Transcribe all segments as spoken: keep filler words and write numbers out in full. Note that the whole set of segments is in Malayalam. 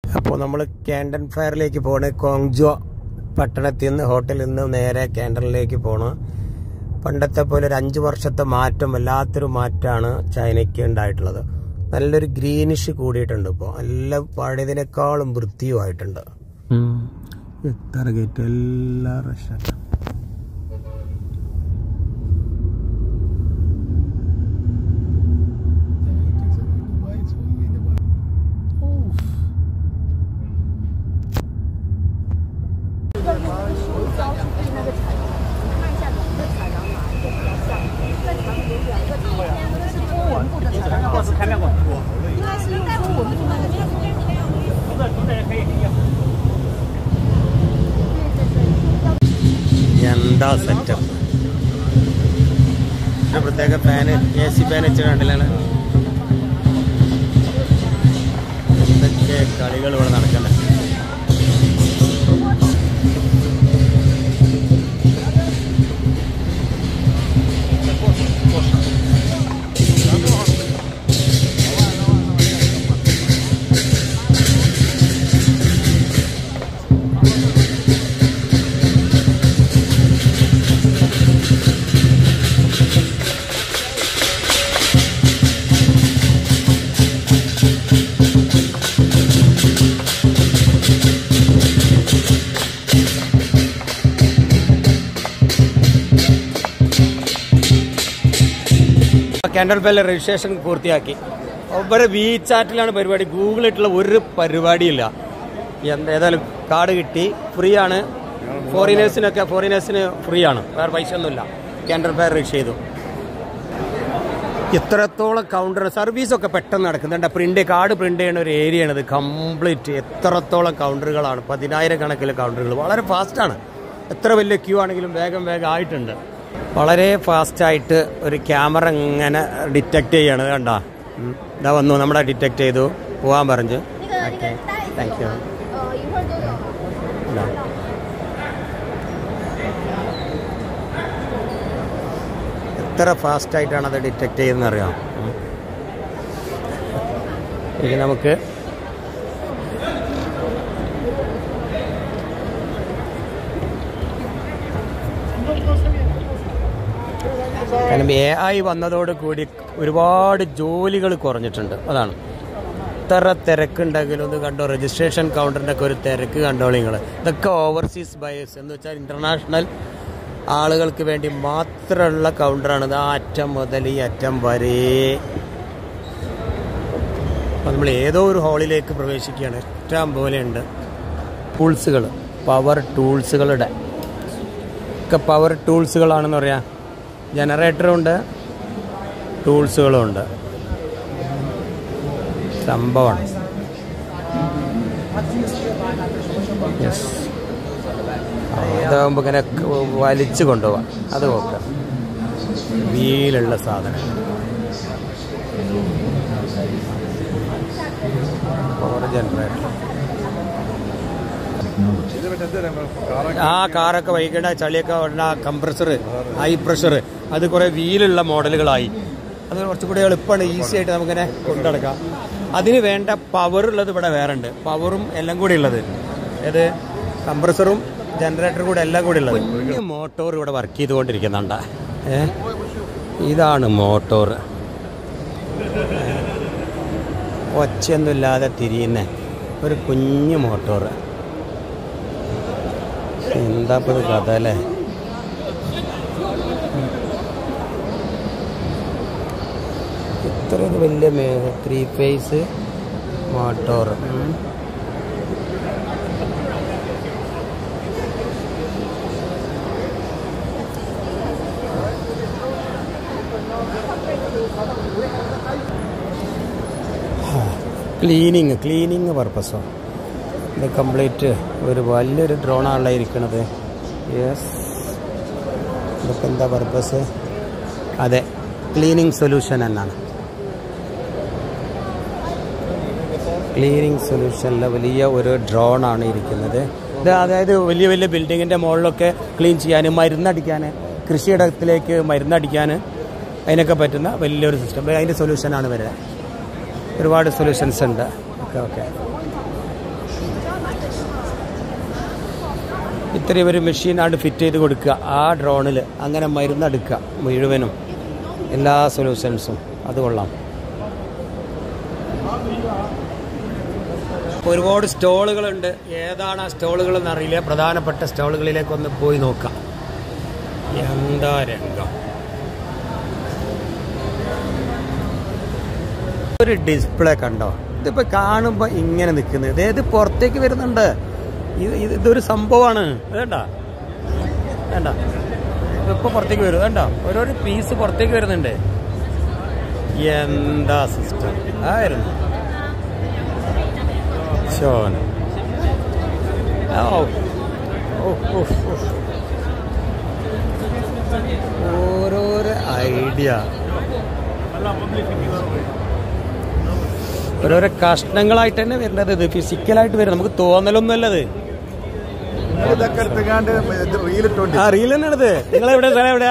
അപ്പോൾ നമ്മൾ ക്യാൻഡൻ ഫയറിലേക്ക് പോകണേ. കോങ്ജോ പട്ടണത്തിൽ നിന്ന് ഹോട്ടലിൽ നിന്ന് നേരെ ക്യാൻഡനിലേക്ക് പോകണം. പണ്ടത്തെ പോലെ ഒരു അഞ്ച് വർഷത്തെ മാറ്റം, വല്ലാത്തൊരു മാറ്റമാണ് ചൈനയ്ക്ക് ഉണ്ടായിട്ടുള്ളത്. നല്ലൊരു ഗ്രീനിഷ് കൂടിയിട്ടുണ്ട്. ഇപ്പോൾ നല്ല പഴയതിനേക്കാളും വൃത്തിയുമായിട്ടുണ്ട്. എത്ര ഗേറ്റ്, എല്ലാ റെസ്റ്റോറൻറ്റും. എന്താ സെറ്റപ്പ്! പ്രത്യേക ഫാന്, എ സി ഫാൻ വെച്ചിട്ട് കണ്ടില്ലാണ്. എന്തൊക്കെ കളികൾ ഇവിടെ നടക്കണ്ടേ. ക്യാൻഡൽ ഫയറിലെ രജിസ്ട്രേഷൻ പൂർത്തിയാക്കി. ഒവ്വൊരു വി ചാറ്റിലാണ് പരിപാടി. ഗൂഗിളിട്ടുള്ള ഒരു പരിപാടിയില്ല. ഏതായാലും കാർഡ് കിട്ടി. ഫ്രീ ആണ്. ഫോറിനേഴ്സിനൊക്കെ ഫോറിനേഴ്സിന് ഫ്രീ ആണ്, വേറെ പൈസ ഒന്നുമില്ല. ക്യാൻഡൽ ഫയർ രജിസ്റ്റർ ചെയ്തു. ഇത്രത്തോളം കൗണ്ടർ സർവീസൊക്കെ പെട്ടെന്ന് നടക്കുന്നുണ്ട്. പ്രിന്റ് കാർഡ് പ്രിന്റ് ചെയ്യുന്ന ഒരു ഏരിയയാണിത് കംപ്ലീറ്റ്. എത്രത്തോളം കൗണ്ടറുകളാണ്, പതിനായിരം കണക്കിലെ കൗണ്ടറുകൾ. വളരെ ഫാസ്റ്റാണ്. എത്ര വലിയ ക്യൂ ആണെങ്കിലും വേഗം വേഗം ആയിട്ടുണ്ട്. വളരെ ഫാസ്റ്റായിട്ട് ഒരു ക്യാമറ ഇങ്ങനെ ഡിറ്റക്ട് ചെയ്യാണ്. കണ്ട, ഇതാ വന്നു, നമ്മളെ ഡിറ്റക്ട് ചെയ്തു, പോകാൻ പറഞ്ഞു. Okay, thank you. എത്ര ഫാസ്റ്റായിട്ടാണ് അത് ഡിറ്റക്ട് ചെയ്യുന്നത് അറിയാം. ഇത് നമുക്ക് കാരണം എ ഐ വന്നതോട് കൂടി ഒരുപാട് ജോലികൾ കുറഞ്ഞിട്ടുണ്ട്. അതാണ്. എത്ര തിരക്കുണ്ടെങ്കിലും ഒന്ന് കണ്ടോ, രജിസ്ട്രേഷൻ കൗണ്ടറിൻ്റെ ഒക്കെ ഒരു തിരക്ക് കണ്ടോളൂ നിങ്ങൾ. ഇതൊക്കെ ഓവർസീസ് ബയേഴ്സ് എന്ന് വെച്ചാൽ ഇൻ്റർനാഷണൽ ആളുകൾക്ക് വേണ്ടി മാത്രമുള്ള കൗണ്ടറാണ്. ഇത് ആ അറ്റം മുതൽ ഈ അറ്റം വരെ. അപ്പോൾ നമ്മൾ ഏതോ ഒരു ഹാളിലേക്ക് പ്രവേശിക്കുകയാണ്. ഇഷ്ടം പോലെയുണ്ട് ടൂൾസുകൾ, പവർ ടൂൾസുകളുടെ ഒക്കെ പവർ ടൂൾസുകളാണെന്ന് പറയാം. ജനറേറ്ററും ഉണ്ട്, ടൂൾസുകളും ഉണ്ട്. സംഭവമാണ്. യെസ്, ഇതാകുമ്പോൾ ഇങ്ങനെ വലിച്ചു കൊണ്ടുപോവാം. അത് നോക്കാം. വീലുള്ള സാധനം. Power generator. ആ കാറൊക്കെ വൈകിട്ട് ചളിയൊക്കെ ഉള്ള കംപ്രസർ, ഹൈ പ്രഷർ, അത് കുറേ വീലുള്ള മോഡലുകളായി. അത് കുറച്ചുകൂടി എളുപ്പമാണ്, ഈസി ആയിട്ട് നമുക്കിങ്ങനെ കൊണ്ടുനടക്കാം. അതിന് വേണ്ട പവറുള്ളത് ഇവിടെ വേറെ ഉണ്ട്. പവറും എല്ലാം കൂടി ഉള്ളത്, ഏത് കംപ്രസറും ജനറേറ്ററും കൂടെ എല്ലാം കൂടി ഉള്ളത്. കുഞ്ഞു മോട്ടോർ ഇവിടെ വർക്ക് ചെയ്തുകൊണ്ടിരിക്കുന്നുണ്ട്. ഏ ഇതാണ് മോട്ടോർ. ഒച്ചയൊന്നുമില്ലാതെ തിരിയുന്ന ഒരു കുഞ്ഞു മോട്ടോർ. എന്താ ഇപ്പോൾ കഥ അല്ലേ? ഇത്ര വലിയ three phase motor. Cleaning cleaning പർപ്പസോ? ഇത് കംപ്ലീറ്റ് ഒരു വലിയൊരു ഡ്രോണാണല്ലോ ഇരിക്കണത്. യെസ്, ഇതൊക്കെ എന്താ പർപ്പസ്? അതെ, ക്ലീനിങ് സൊല്യൂഷൻ എന്നാണ്. ക്ലീനിങ് സൊല്യൂഷനിലെ വലിയ ഒരു ഡ്രോണാണ് ഇരിക്കുന്നത്. ഇത് അതായത് വലിയ വലിയ ബിൽഡിങ്ങിൻ്റെ മുകളിലൊക്കെ ക്ലീൻ ചെയ്യാൻ, മരുന്നടിക്കാൻ, കൃഷിയിടത്തിലേക്ക് മരുന്നടിക്കാൻ അതിനൊക്കെ പറ്റുന്ന വലിയൊരു സിസ്റ്റം. അതിൻ്റെ സൊല്യൂഷനാണ് വരിക. ഒരുപാട് സൊല്യൂഷൻസ് ഉണ്ട്. ഓക്കെ ഓക്കെ ഇത്രയും ഒരു മെഷീനാണ് ഫിറ്റ് ചെയ്ത് കൊടുക്കുക ആ ഡ്രോണിൽ. അങ്ങനെ മരുന്നെടുക്കുക മുഴുവനും, എല്ലാ സൊല്യൂഷൻസും. അത് കൊള്ളാം. ഒരുപാട് സ്റ്റോളുകളുണ്ട്. ഏതാണ് ആ സ്റ്റോളുകളെന്ന് അറിയില്ല. പ്രധാനപ്പെട്ട സ്റ്റോളുകളിലേക്ക് ഒന്ന് പോയി നോക്കാം. എന്താ രംഗം! ഒരു ഡിസ്പ്ലേ കണ്ടോ? ഇതിപ്പോൾ കാണുമ്പോൾ ഇങ്ങനെ നിൽക്കുന്നത്. ഇത് പുറത്തേക്ക് വരുന്നുണ്ട്. ഇത് ഇതൊരു സംഭവമാണ്. വേണ്ട വേണ്ട ഇപ്പോൾ പുറത്തേക്ക് വരും. വേണ്ട ഓരോരോ പീസ് പുറത്തേക്ക് വരുന്നുണ്ട്. എന്താ സിസ്റ്റം ആയിരുന്നു ഷോന. ഓരോരോ ഐഡിയ, ഓരോരോ കഷ്ണങ്ങളായിട്ട് തന്നെ വരുന്നത്. ഇത് ഫിസിക്കലായിട്ട് വരും. നമുക്ക് തോന്നലൊന്നുമല്ലത്. ആ റീൽ തന്നെയാണിത്. നിങ്ങളെവിടെ സ്ഥലം എവിടെയാ?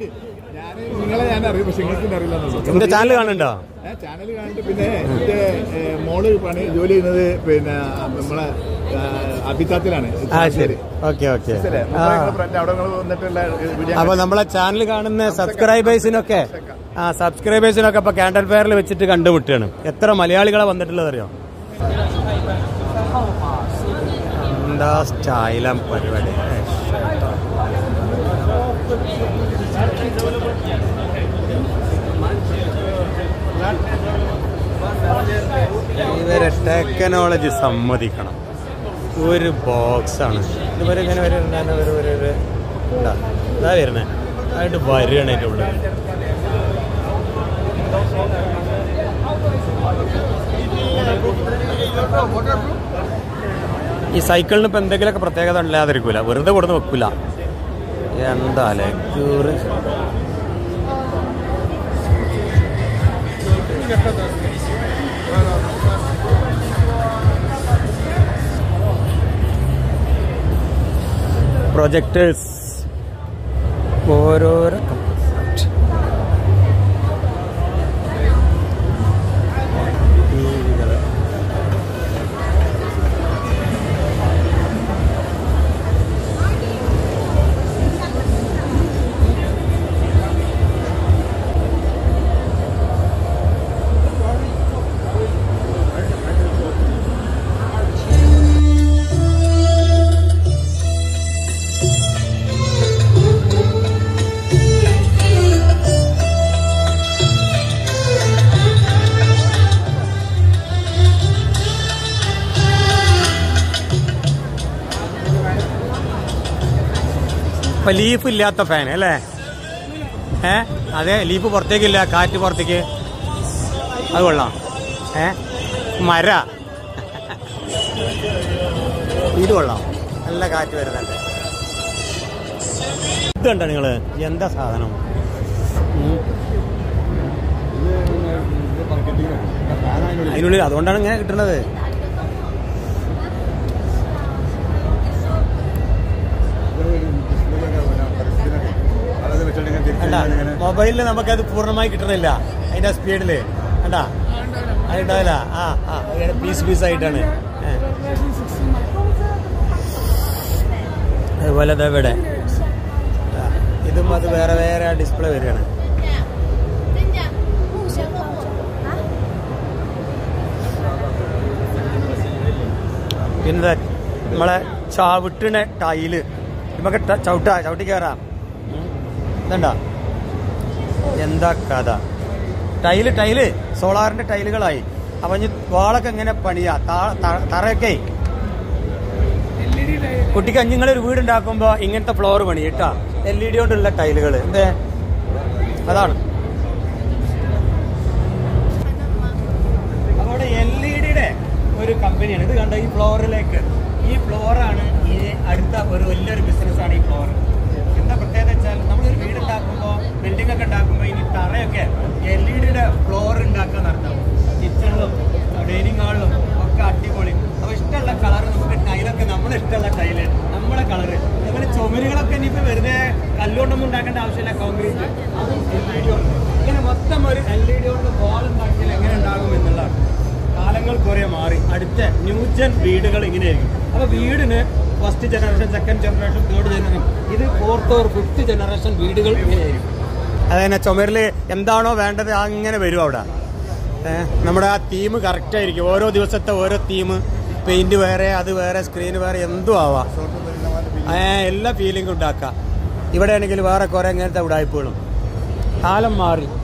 എന്റെ ചാനൽ കാണുന്നുണ്ടോ? ചാനൽ കണ്ടിട്ട് പിന്നെ എന്റെ മോള് പണി ജോലി ചെയ്യുന്നത് പിന്നെ നമ്മളെ അഭിത്താത്തിലാണ്. ആ ശരി, ഓക്കെ ഓക്കെ. അപ്പൊ നമ്മളെ ചാനൽ കാണുന്ന സബ്സ്ക്രൈബേഴ്സിനൊക്കെ ആ സബ്സ്ക്രൈബേഴ്സിനൊക്കെ ഇപ്പൊ കാൻഡൽ ഫെയറിൽ വെച്ചിട്ട് കണ്ടുമുട്ടുകയാണ്. എത്ര മലയാളികളെ വന്നിട്ടുള്ളത് അറിയോ? എന്താ സ്റ്റൈലം പരിപാടി! ഇവരെ ടെക്നോളജി സമ്മതിക്കണം. ഒരു ബോക്സാണ് ഇതുവരെ ഇങ്ങനെ വരുന്ന ഒരു ഒരു ഇതാ വരുന്നേ. ആയിട്ട് വരികയാണ് അതിൻ്റെ ഉള്ളിൽ. ഈ സൈക്കിളിന് ഇപ്പം എന്തെങ്കിലുമൊക്കെ പ്രത്യേകത ഇല്ലാതിരിക്കൂല. വെറുതെ കൊടുന്ന് വെക്കൂല. എന്താ ലെക്കൂറ്! പ്രൊജക്ടേഴ്സ് ഓരോരോ ഇപ്പൊ ലീഫ് ഇല്ലാത്ത ഫാൻ അല്ലേ? ഏ അതെ, ലീഫ് പുറത്തേക്കില്ല, കാറ്റ് പുറത്തേക്ക്. അത് കൊള്ളാം. ഏ മര ഇത് കൊള്ളാം, നല്ല കാറ്റ് വരുന്നുണ്ട്. ഇത് കണ്ടോ നിങ്ങള്? എന്താ സാധനം! അതിനുള്ളിൽ അതുകൊണ്ടാണ് ഇങ്ങനെ കിട്ടുന്നത്. മൊബൈലിൽ നമുക്കത് പൂർണ്ണമായി കിട്ടുന്നില്ല. അതിന്റെ സ്പീഡില് കണ്ടാ അതുണ്ടാവില്ല. ആ ആ പീസ് പീസ് ആയിട്ടാണ്. അതുപോലെ ഇവിടെ ഇതും അത് വേറെ വേറെ ഡിസ്പ്ലേ വരികയാണ്. പിന്നെ നമ്മളെ ചവിട്ടിണ ടൈല് നമുക്ക് ചവിട്ട ചവിട്ടി കയറാം. ഇതണ്ട എന്താ കഥ! ടൈല് ടൈല് സോളാറിന്റെ ടൈലുകളായി. അപ്പൊ ഇനി വാളൊക്കെ എങ്ങനെ പണിയാ? തറയൊക്കെ കുട്ടിക്ക് അഞ്ഞുങ്ങളൊരു വീടുണ്ടാക്കുമ്പോ ഇങ്ങനത്തെ ഫ്ലോർ പണി കേട്ടാ. എൽ ഇ ഡി കൊണ്ടുള്ള ടൈലുകൾ എന്തേ അതാണ്. അവിടെ എൽ ഇ ഡിയുടെ ഒരു കമ്പനിയാണ്. ഇത് കണ്ട ഈ ഫ്ലോറിലേക്ക്, ഈ ഫ്ലോറാണ് ഈ അടുത്ത ഒരു വലിയൊരു ബിസിനസ്സാണ് ഈ ഫ്ലോർ. എന്താ പ്രത്യേകത വെച്ചാൽ നമ്മളൊരു വീട് ഉണ്ടാക്കുമ്പോൾ, ബിൽഡിംഗ് ഒക്കെ ഉണ്ടാക്കുമ്പോൾ ഇനി തറയൊക്കെ എൽ ഇ ഡിയുടെ ഫ്ലോർ ഉണ്ടാക്കുക നടത്താം. കിച്ചണിലും ഡൈനിങ് ഹാളിലും ഒക്കെ അടിപൊളി. അപ്പോൾ ഇഷ്ടമുള്ള കളർ നമുക്ക് ടൈലൊക്കെ നമ്മളെ ഇഷ്ടമുള്ള ടൈല് നമ്മളെ കളറ്. അതുപോലെ ചുമരുകളൊക്കെ ഇനിയിപ്പോൾ വെറുതെ കല്ലുകൊണ്ടൊന്നും ഉണ്ടാക്കേണ്ട ആവശ്യമില്ല, കോൺക്രീറ്റ്. അതും എൽ ഇ ഡി കൊണ്ട് ഇങ്ങനെ മൊത്തം ഒരു എൽ ഇ ഡി കൊണ്ട് ബോൾ ഉണ്ടാക്കിയാൽ എങ്ങനെ ഉണ്ടാകും എന്നുള്ളതാണ്. കാലങ്ങൾ കുറേ മാറി. അടുത്ത ന്യൂജൻ വീടുകൾ ഇങ്ങനെയായിരിക്കും. അപ്പോൾ വീടിന് first generation, second generation, third generation, ഇത് ഫോർത്ത് ഓർ ഫിഫ്ത്ത് ജനറേഷൻ വീടുകൾ ഇങ്ങനെയായിരിക്കും. അതന്നെ ചുമരിൽ എന്താണോ വേണ്ടത് അങ്ങനെ വരും അവിടെ. നമ്മുടെ ആ തീം കറക്റ്റായിരിക്കും. ഓരോ ദിവസത്തെ ഓരോ തീം, പെയിന്റ് വേറെ, അത് വേറെ, സ്ക്രീൻ വേറെ, എന്തും ആവാം. എല്ലാ ഫീലിംഗും ഉണ്ടാക്കാം. ഇവിടെ ആണെങ്കിൽ വേറെ കുറെ ഇങ്ങനത്തെ ഉടായ്പകളും. കാലം മാറി.